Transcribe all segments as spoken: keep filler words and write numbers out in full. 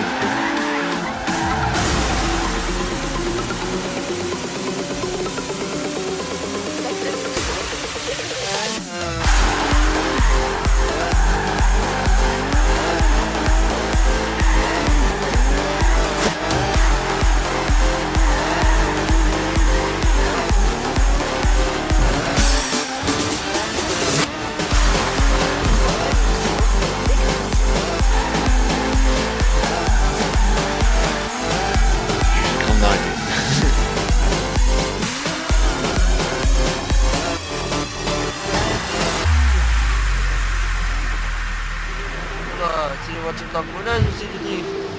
Sini macam tak guna sini ni.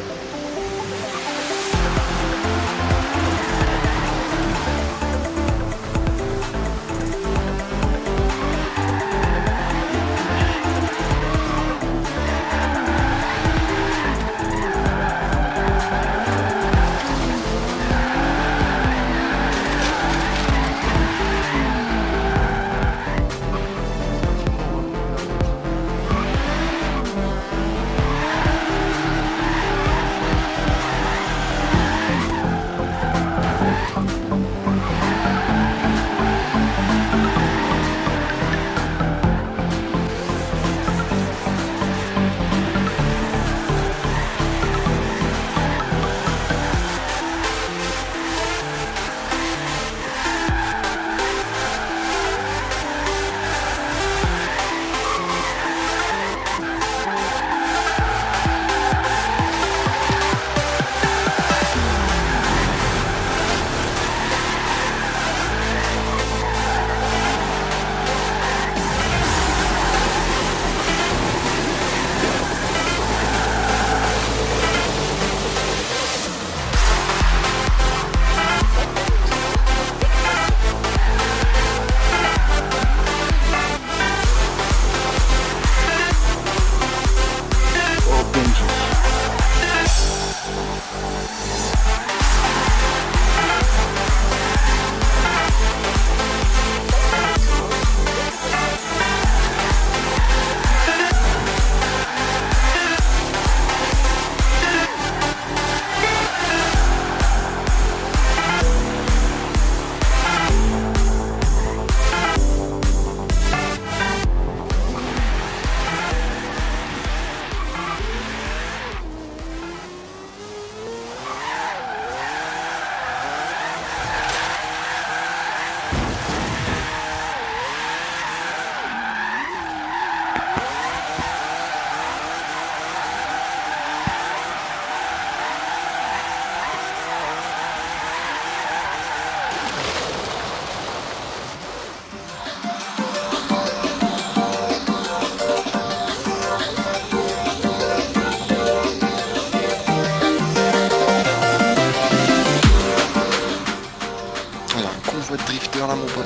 Drifter là mon pote.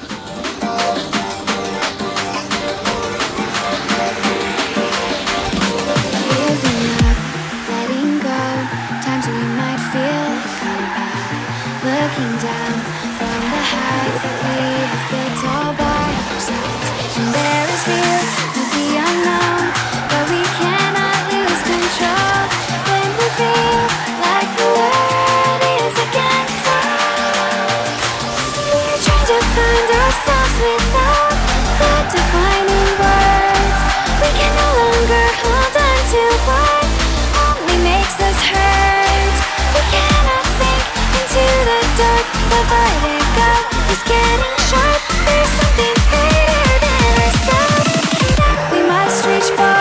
Looking down from the heights that we have built all by ourselves. And there is fear of the unknown, but we cannot lose control when we feel like the world is against us. We're trying to find ourselves without the defining words. We can no longer hold on to what only makes us hurt. We cannot sink into the dark, the vertigo is getting sharp. There's something greater than ourselves that we must reach for.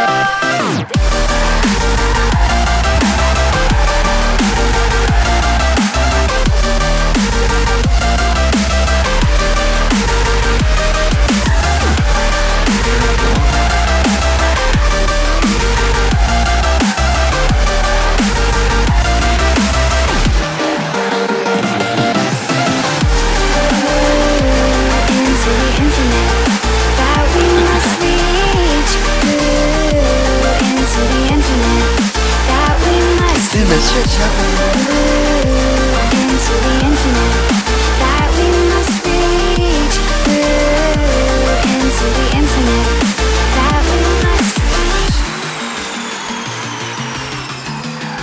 Monsieur Diablo. Into the infinite that we must reach. Through into the infinite that we must reach.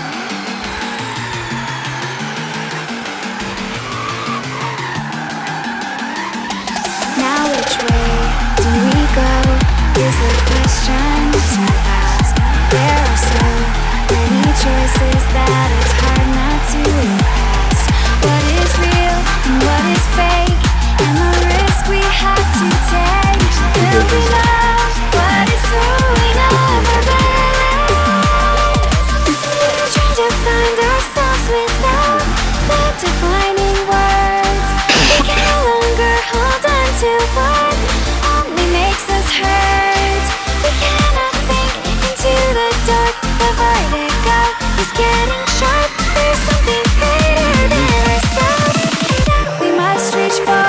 to ask. There are so many choices that it's hard not to ask. What is real and what is fake, and the risk we have to take. Will we know what is throwing over balance? We're trying to find ourselves without the defining words. We can no longer hold on to what only makes us hurt. We cannot sink into the dark. The vertigo is getting sharp. There's something greater than ourselves that we must reach for.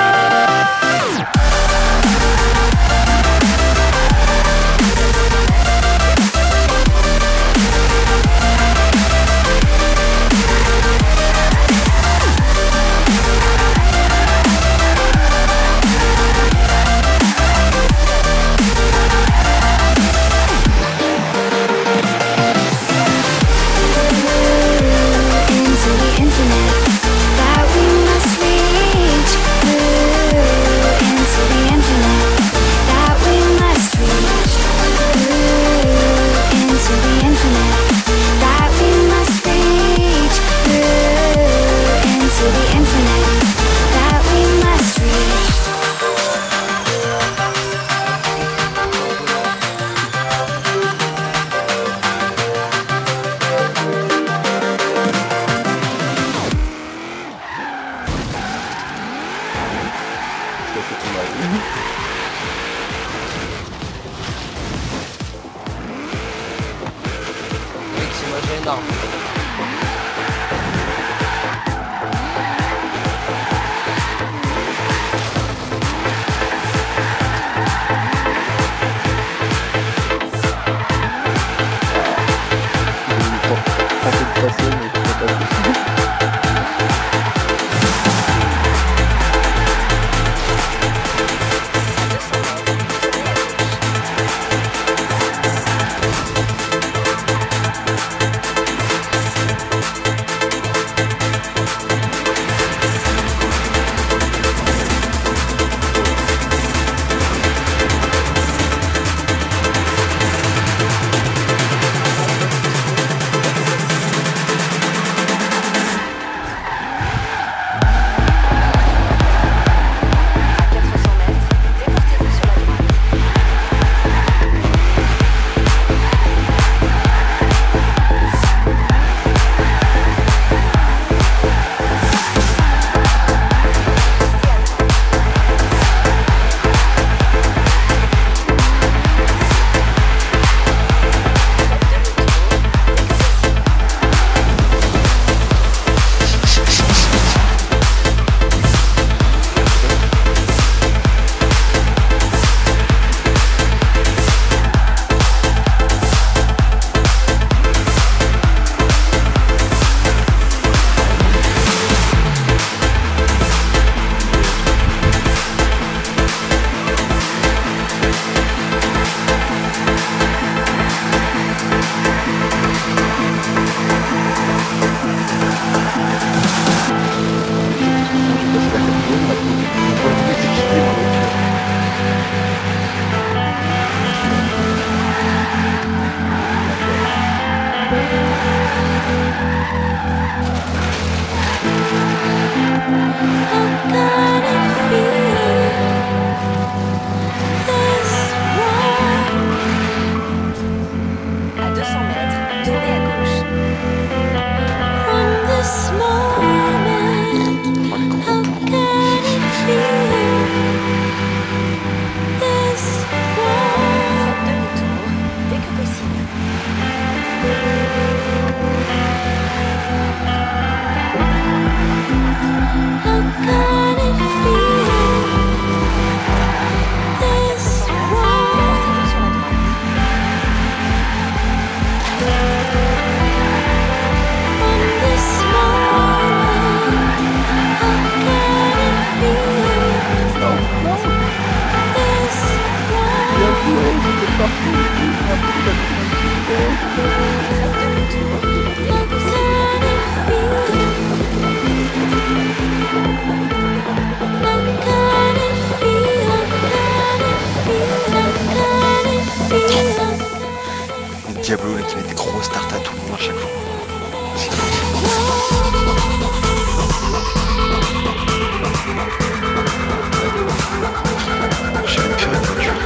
Mec, c'est moi j'ai une arme. This moment Diablo là, qui met des grosses tartes à tout le monde à chaque fois. J'ai même plus rien de voiture.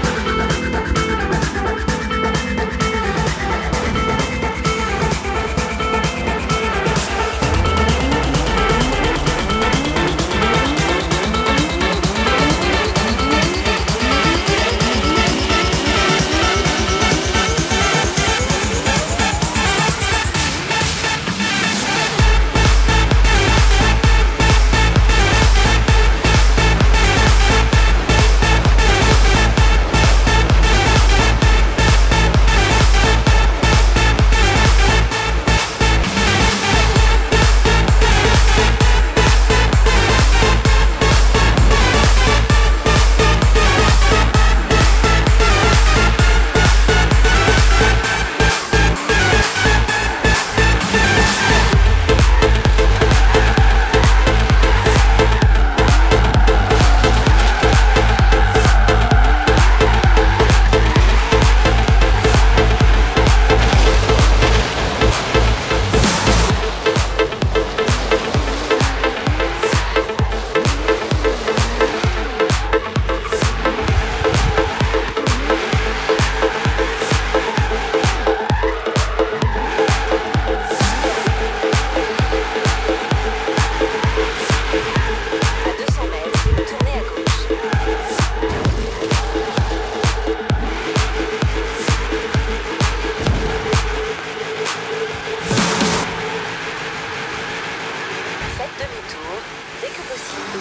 Dès que possible.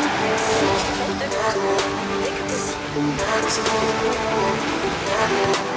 Faites demi-tour dès que possible.